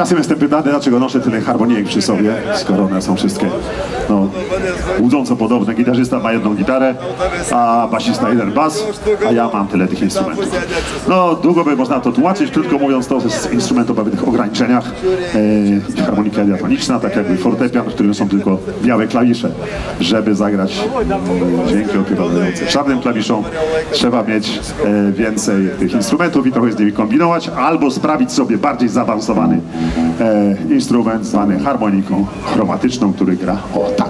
Czasem jestem pytany, dlaczego noszę tyle harmonijek przy sobie, skoro one są wszystkie łudząco podobne. Gitarzysta ma jedną gitarę, a basista jeden bas, a ja mam tyle tych instrumentów. No, długo by można to tłumaczyć, krótko mówiąc, to z instrumentów o pewnych ograniczeniach. Harmonika diatoniczna, tak jakby fortepian, w którym są tylko białe klawisze. Żeby zagrać dźwięki odpowiadające czarnym klawiszom, trzeba mieć więcej tych instrumentów i trochę z nimi kombinować, albo sprawić sobie bardziej zaawansowany instrument zwany harmoniką chromatyczną, który gra o tak.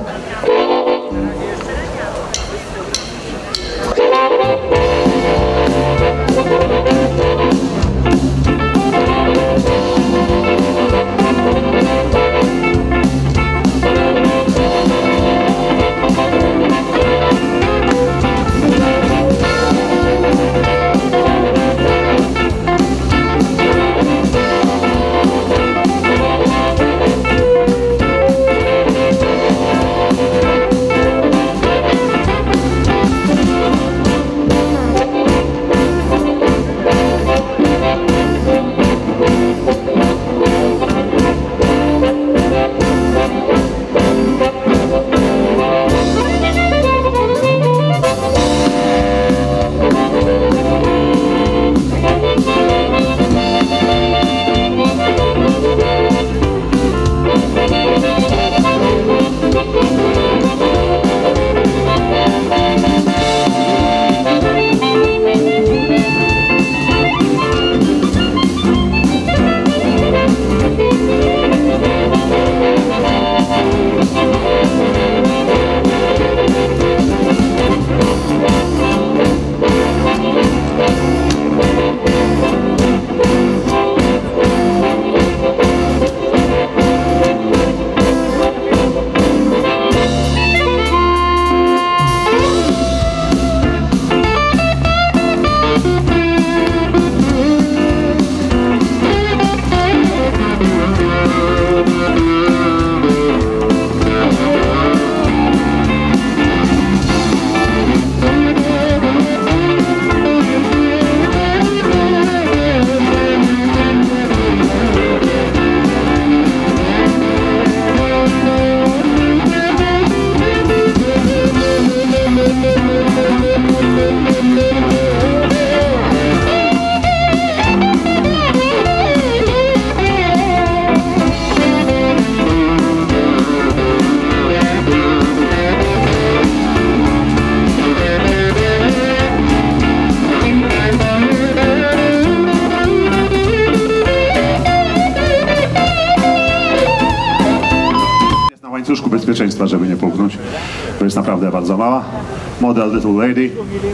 Łańcuszku bezpieczeństwa, żeby nie połknąć, to jest naprawdę bardzo mała. Model Little Lady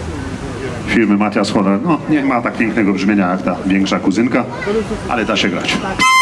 firmy Matthias Holler, no nie ma tak pięknego brzmienia jak ta większa kuzynka, ale da się grać.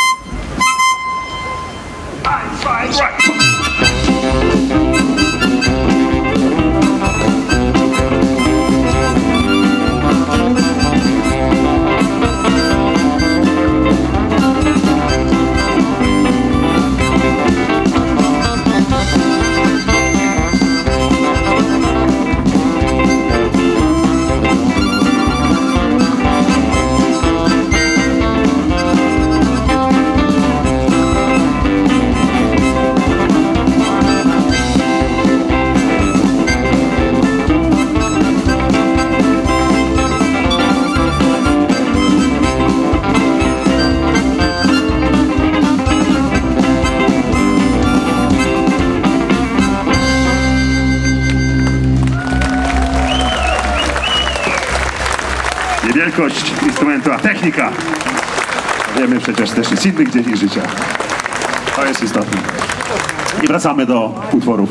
Nie wielkość instrumentu, a technika. Wiemy przecież też z innych dziedzin życia. To jest istotne. I wracamy do utworów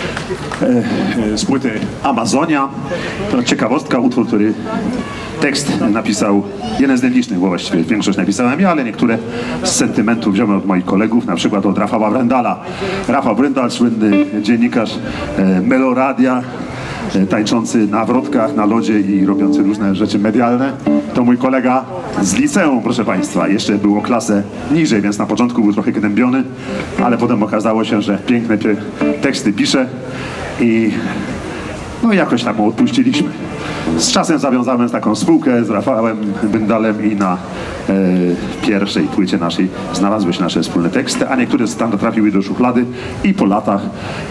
z płyty Amazonia. To ciekawostka, utwór, który tekst napisał jeden z nielicznych, bo właściwie większość napisałem ja, ale niektóre z sentymentu wziąłem od moich kolegów, na przykład od Rafała Brendala. Rafał Brendal, słynny dziennikarz Meloradia, tańczący na wrotkach, na lodzie i robiący różne rzeczy medialne. To mój kolega z liceum, proszę Państwa. Jeszcze było klasę niżej, więc na początku był trochę gnębiony, ale potem okazało się, że piękne teksty pisze i no jakoś tak mu odpuściliśmy. Z czasem zawiązałem taką spółkę z Rafałem Byndalem i na pierwszej płycie naszej znalazły się nasze wspólne teksty, a niektóre tam trafiły do szuflady i po latach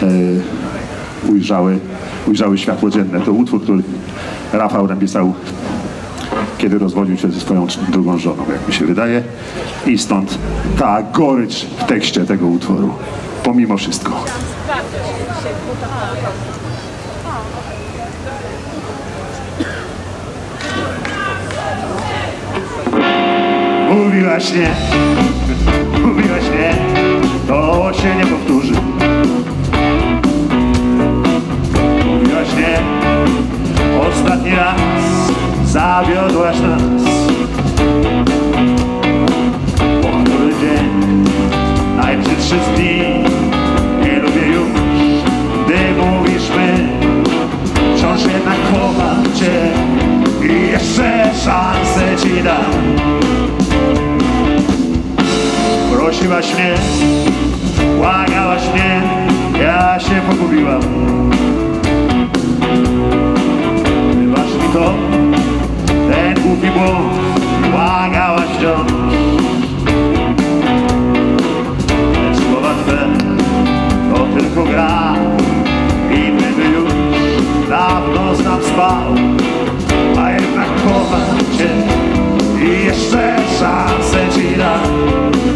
ujrzały światło dzienne. To utwór, który Rafał napisał, kiedy rozwodził się ze swoją drugą żoną, jak mi się wydaje. I stąd ta gorycz w tekście tego utworu. Pomimo wszystko. Mówiłaś nie, to się nie powtórzy. Mówiłaś nie, ostatni raz zawiodłaś nas. Ponure dzień, najbrzydszy z dni. Nie lubię już, gdy mówisz my. Wciąż jednak kocham cię i jeszcze szansę ci dam. Prosiłaś mnie, błagałaś mnie, ja się pogubiłam. Wybacz mi to, ten głupi błąd, błagałaś wciąż. Lecz słowa twe to tylko gra i gdyby już dawno znam spał. A jednak kocham cię i jeszcze szansę ci dam.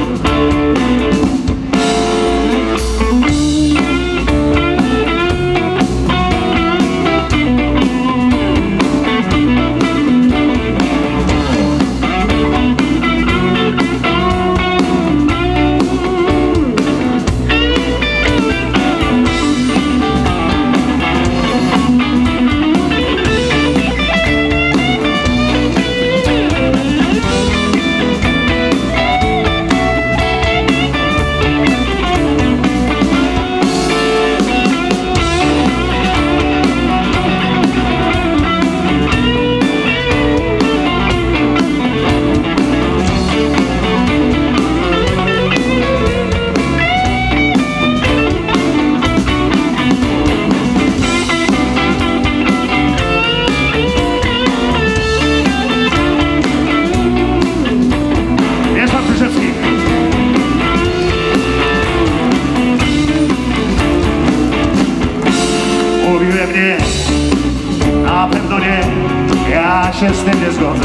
Mówiłem nie, na pewno nie, ja się z tym nie zgodzę.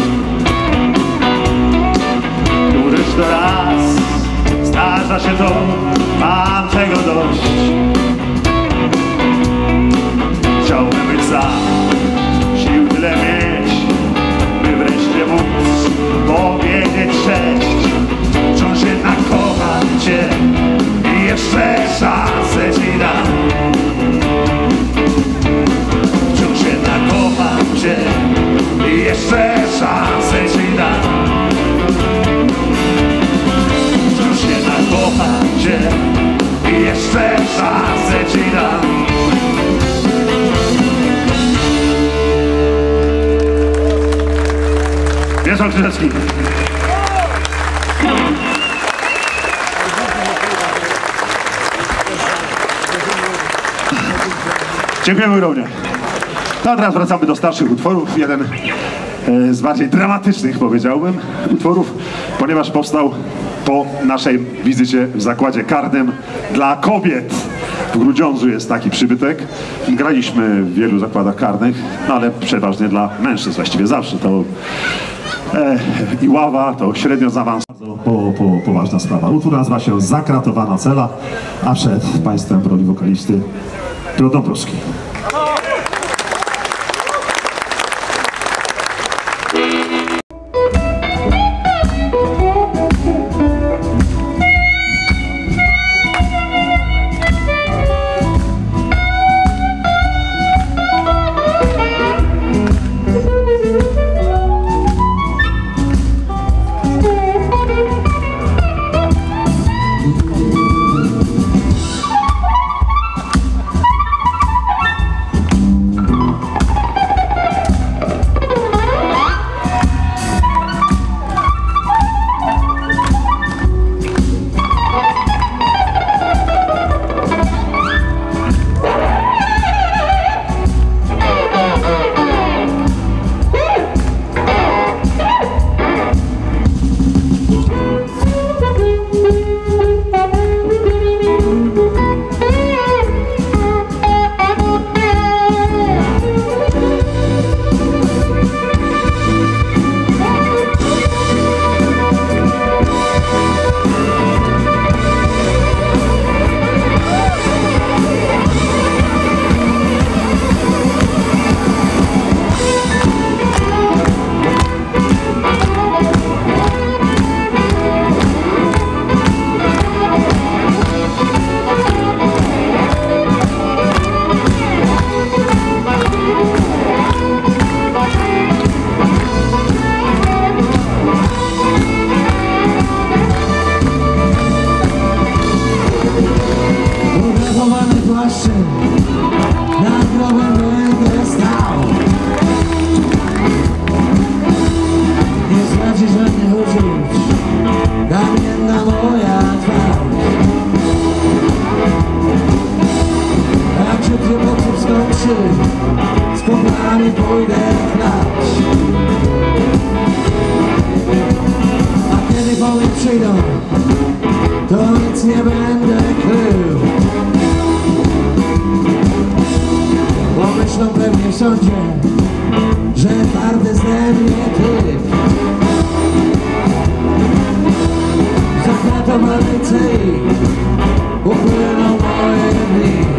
Któryś to raz zdarza się to, mam tego dość. Chciałbym być sam, sił tyle mieć, by wreszcie móc powiedzieć cześć. Wciąż jednak kocham cię i jeszcze szansę ci dam. Wciąż jednak kocham cię i jeszcze szansę ci dam. Wciąż jednak kocham cię i jeszcze szansę ci dam. Wiesław Krzyżewski. Dziękujemy ogromnie. No a teraz wracamy do starszych utworów. Jeden z bardziej dramatycznych, powiedziałbym, utworów, ponieważ powstał po naszej wizycie w zakładzie karnym dla kobiet. W Grudziądzu jest taki przybytek. Graliśmy w wielu zakładach karnych, no ale przeważnie dla mężczyzn, właściwie zawsze. To Iława, to średnio zaawansowana, poważna sprawa. Utwór nazywa się Zakratowana cela, a przed państwem w roli wokalisty Piotr Dąbrowski. jeszcze nad grobem będę stał. Nie znaczy żadnych uczuć kamienna moja twarz. Jak się kłopotów skończy, z poplami pójdę chlać. A kiedy poły przyjdą, to nic nie będę krył. Pomyślą pewnie w sądzie, że twardy ze mnie typ. Zakratowany celi, upłyną moje dni.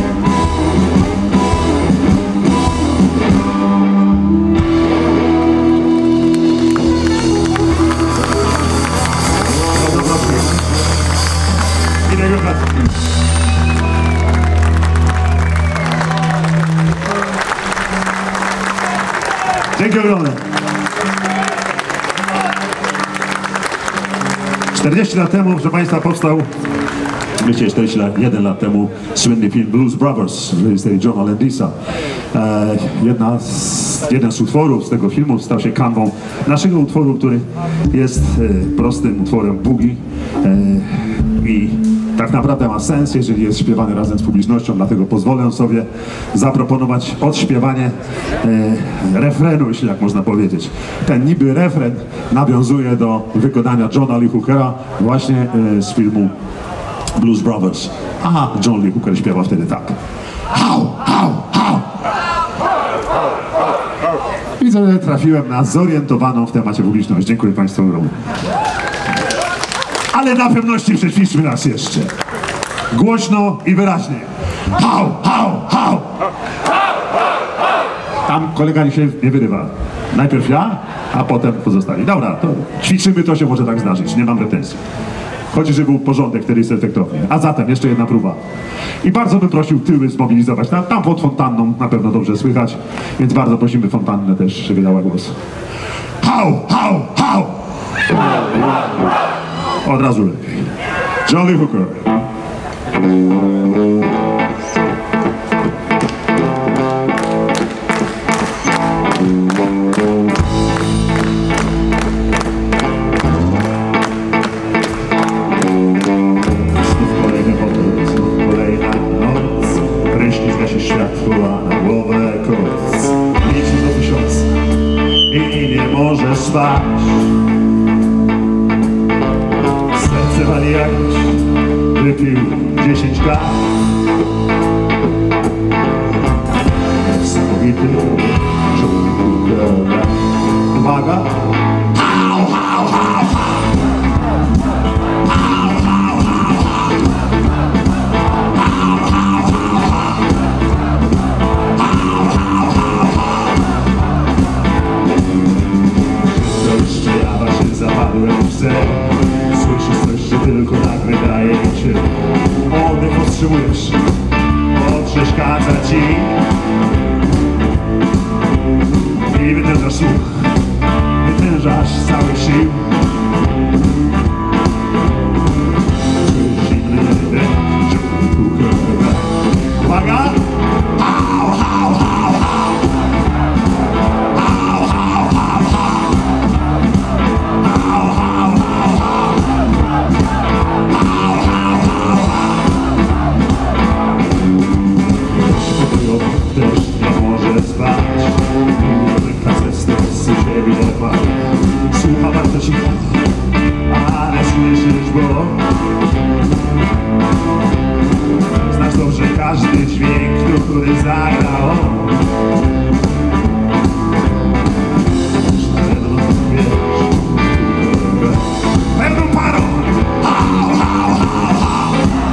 Dzięki ogromne. 40 lat temu, proszę Państwa, powstał, myślę, 41 lat temu, słynny film Blues Brothers w reżyserii Johna Landisa. Jeden z utworów z tego filmu stał się kanwą naszego utworu, który jest prostym utworem boogie i tak naprawdę ma sens, jeżeli jest śpiewany razem z publicznością, dlatego pozwolę sobie zaproponować odśpiewanie refrenu, jeśli jak można powiedzieć. Ten niby refren nawiązuje do wykonania Johna Lee Hookera właśnie z filmu Blues Brothers. A John Lee Hooker śpiewa wtedy tak. How, how, how. Widzę, że trafiłem na zorientowaną w temacie publiczność. Dziękuję Państwu ogromnie. Ale na pewności przećwiczmy raz jeszcze. Głośno i wyraźnie. How, how, how. Tam kolega się nie wyrywa. Najpierw ja, a potem pozostali. Dobra, to ćwiczymy, to się może tak zdarzyć. Nie mam pretensji. Chodzi, żeby był porządek, który jest efektowny. A zatem jeszcze jedna próba. I bardzo bym prosił tyły zmobilizować. Tam pod fontanną na pewno dobrze słychać, więc bardzo prosimy fontannę też, żeby dała głos. How, how, how. Od razu lepiej. John Lee Hooker. Światło, a na głowę koc. Liczysz do 1000 i nie możesz spać. Serce wali jakoś, wypił 10 kaw. Niesamowity człowiek. Uwaga! How, how, how, how. Zapadłem w sen. Słyszysz coś, że tylko tak wydaje mi się. Oddech powstrzymujesz, bo przeszkadza ci. I wytężasz słuch, wytężasz całych sił. Czujesz inny deszcz, uwaga! Au, au, au, au. Też nie może spać. Wyka ze stresu się wylewa. Słucha bardzo cicho, ale słyszysz go. Znasz dobrze każdy dźwięk, który zagrał. Pewną parą. Au, au, au, au.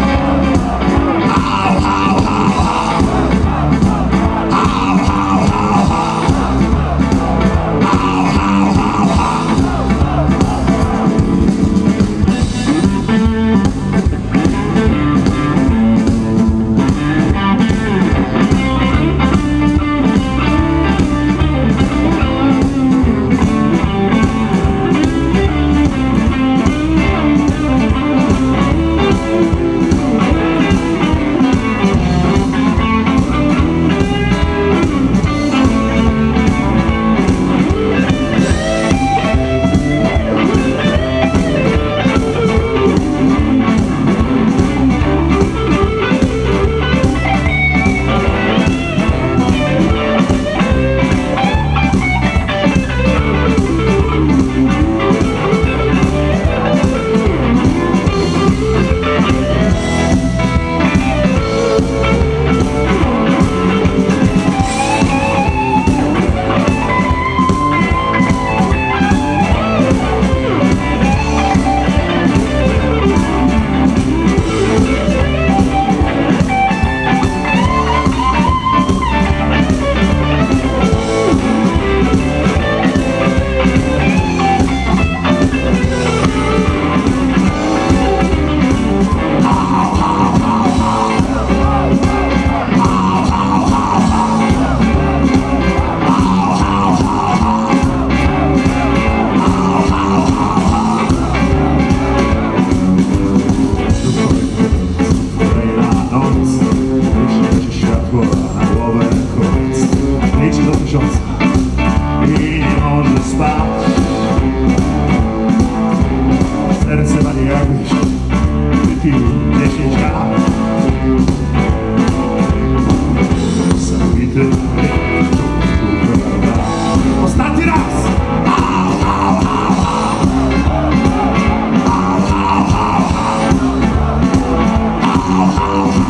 Au, au, au, au.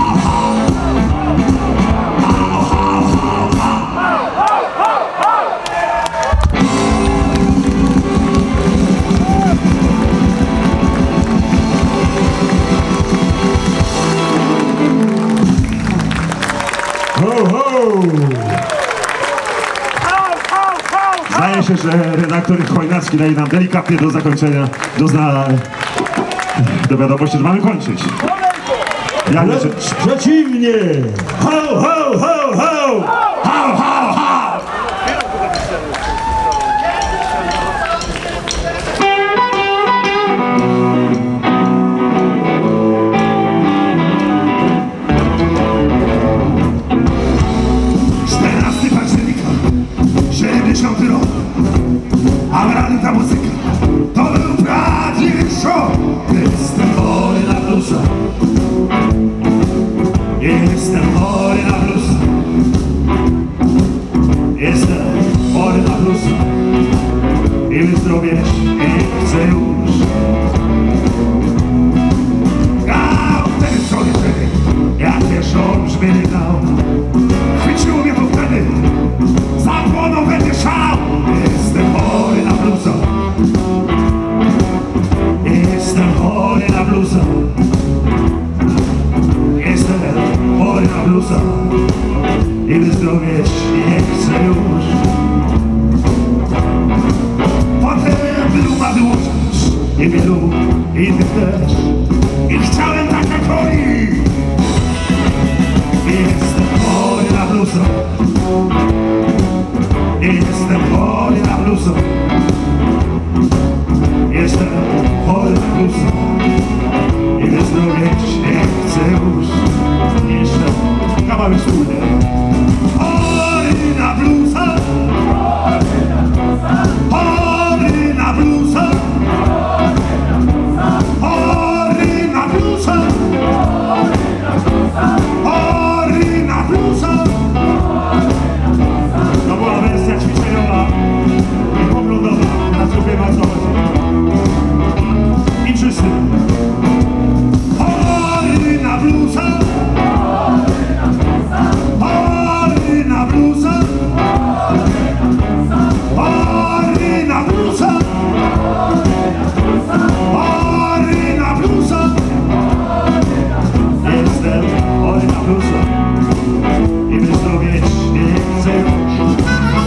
Zdaje się, że redaktor Chojnacki daje nam delikatnie do zakończenia, do wiadomości, że mamy kończyć. Jak Lecz przeciwnie! Ho, ho, ho, ho! Ho, ho, ho! A rany ta muzyka, to był prawdziwy show. Jestem chory na bluesa. Jestem chory na bluesa. Jestem chory na bluesa. I wyzdrowieć nie chcę już. Grał wtedy sobie wtedy, jak pierwszy olbrzymi grał. Chwyciło mnie to wtedy, zapłonął we mnie szał. Jestem chory na bluesa. Jestem chory na bluesa. Jestem chory na bluesa. I wyzdrowieć nie chcę już. Potem bluma wyłożyć i wielu innych też. I chciałem tak jak oni. Jestem chory na bluesa. Jestem chory na bluesa. Jestem chory na bluesa. I wyzdrowieć nie chcę już. Jeszcze kawałek wspólny. Chory na bluesa. Chory na bluesa. Chory na bluesa. Chory na bluesa. To była wersja ćwiczeniowa i poglądowa, na co wiem, o co chodzi. I wszyscy. Chory na bluesa. Chory na bluesa. Chory na bluesa. Chory na bluesa. Jestem chory na bluesa. I wyzdrowieć nie chcę już.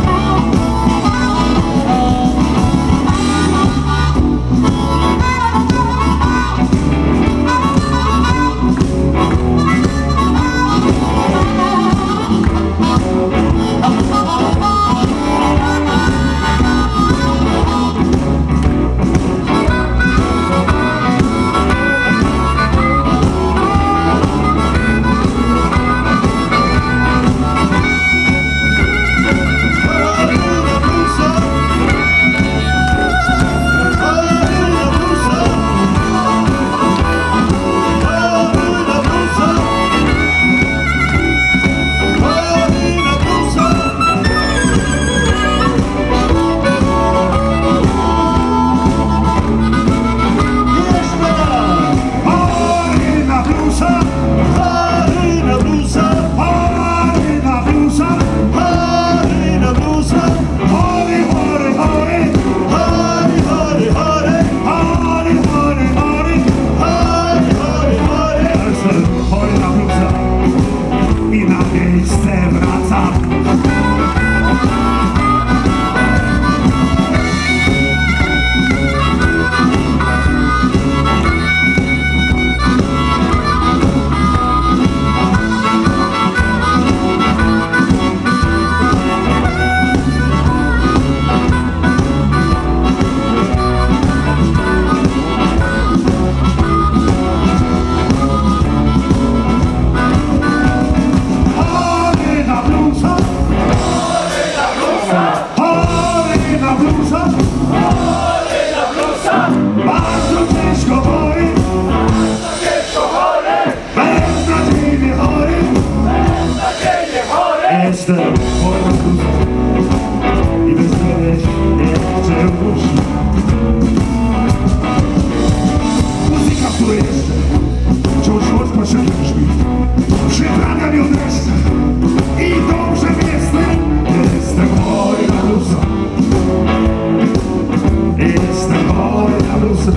Jestem chory na bluesa. I wyzdrowieć nie chcę już. Muzyka, w której jeszcze wciąż rozpaczliwie brzmi. Przyprawia mi deszcz i dobrze jestem chory na bluesa. Jestem chory na bluesa.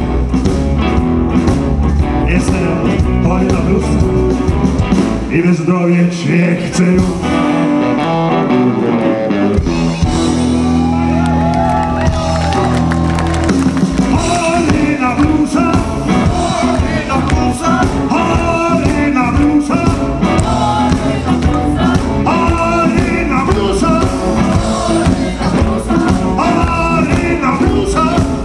Jestem chory na bluesa. I wyzdrowieć nie chcę już. Chory na bluesa. Chory na bluesa. Chory na bluesa. Chory na bluesa. Chory na bluesa.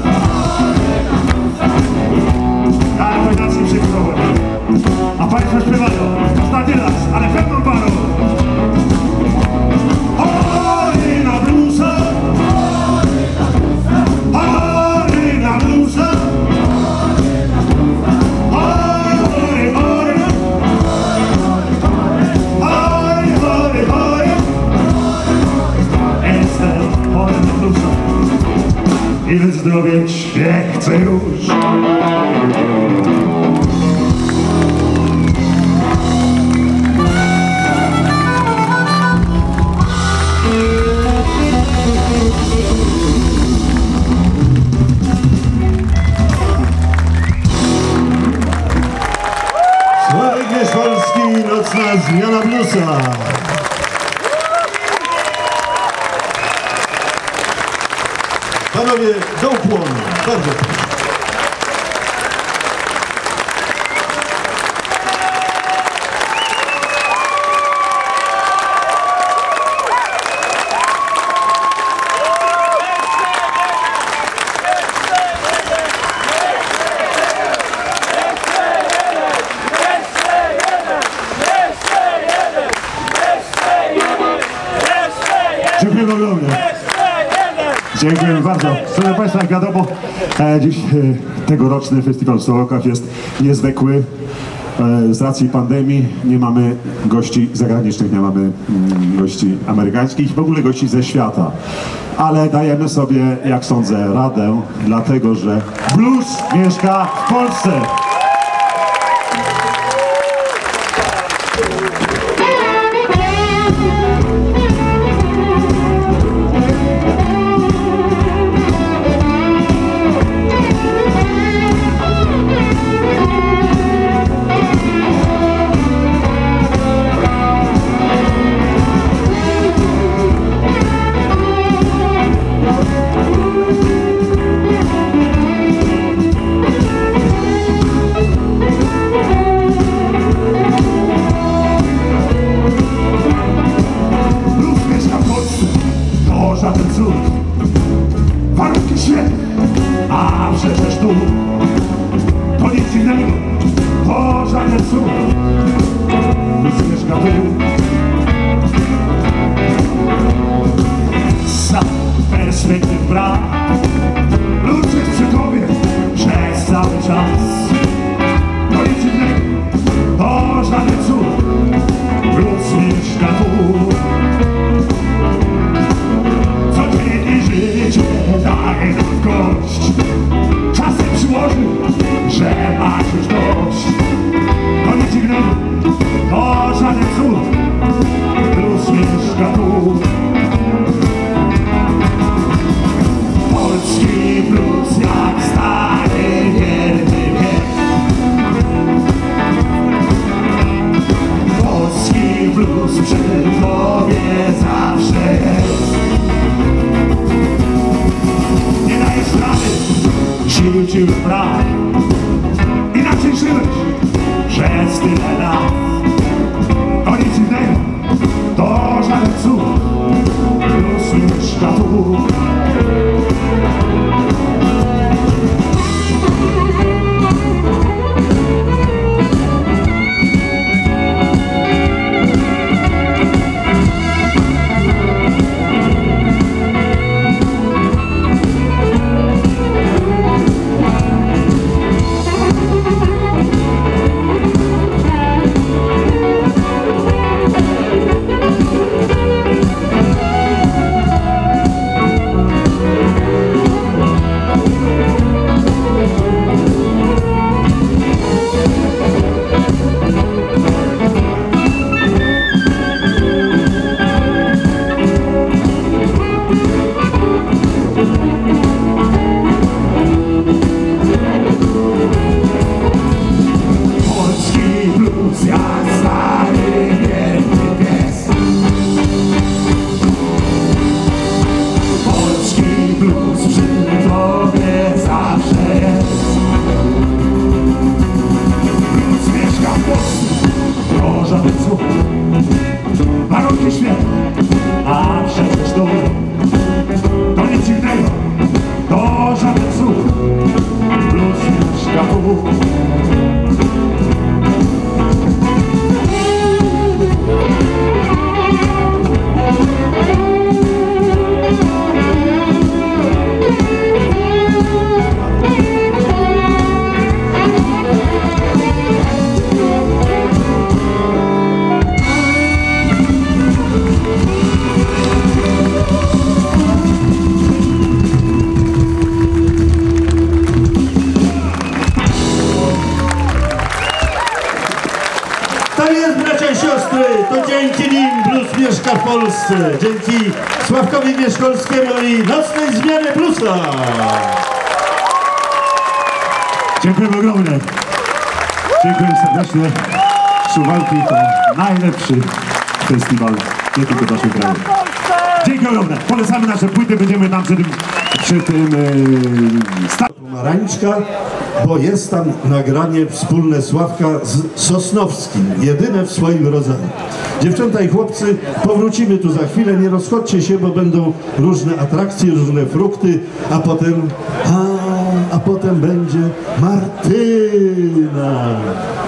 Tak, wojnacji przyjechałem. A państwo śpiewają. Ostatni raz, ale pewną parą. Chory na bluesa. Chory na bluesa. Chory, chory. Chory, chory, chory. Jestem chory na bluesa. I wyzdrowieć nie chcę już. Sławek Wierzcholski, nocna zmiana bluesa. Panowie, do ukłonu. Bardzo proszę. Dziękuję ogromnie. Dziękuję bardzo. Proszę Państwa, jak wiadomo, dziś tegoroczny festiwal w Suwałkach jest niezwykły. Z racji pandemii nie mamy gości zagranicznych, nie mamy gości amerykańskich, w ogóle gości ze świata. Ale dajemy sobie, jak sądzę, radę, dlatego że blues mieszka w Polsce. Warunki świetne, a przecież tu to nic innego, to żaden cud. Lud mieszka tu. Za perspektyw brak, lud jest przy tobie przez cały czas. To nic innego, to żaden cud. Lud mieszka tu. Daj nam gość. Czasem przyłoży, że masz już dość. To nic innego, to żaden cud. Blues mieszka tu. Polski blues jak stary wierny wiek. Polski blues przy tobie zawsze jest. Sił ci już brak. Inaczej żyłeś przez tyle lat. To nic innego, to żaden cud. Blues mieszka tu. żaden słuch. Warunki świetne, a przecież to nic innego, to żaden słuch. Blues mieszka tu. To jest, bracia i siostry, to dzięki nim blues mieszka w Polsce. Dzięki Sławkowi Mieszkolskiemu i nocnej zmiany bluesa. Dziękujemy ogromnie. Dziękuję serdecznie. Suwałki to najlepszy festiwal, nie tylko w naszym kraju. Dziękuję ogromne. Polecamy nasze płyty, będziemy tam przy tym Pomarańczka, bo jest tam nagranie wspólne Sławka z Sosnowskim, jedyne w swoim rodzaju. Dziewczęta i chłopcy, powrócimy tu za chwilę, nie rozchodźcie się, bo będą różne atrakcje, różne frukty, a potem będzie Martyna.